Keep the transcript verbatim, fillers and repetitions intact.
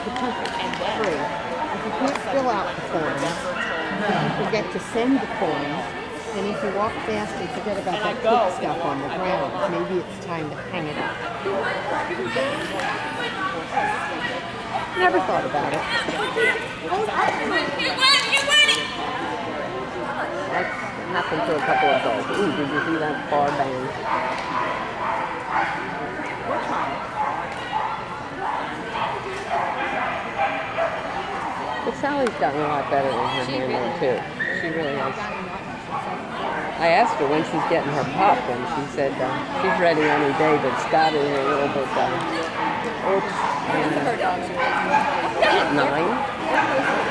because it's free. If you can't fill out the forms, if you forget to send the forms, and if you walk fast and forget about that pink stuff on the ground, maybe it's time to hang it up. Never thought about it. That happened to a couple of dogs. Ooh, did you see that bar band? But Sally's gotten a lot better in her handling too. She really has. I asked her when she's getting her pup, and she said uh, she's ready any day, but Scott is a little bit uh, oops. And, uh, nine.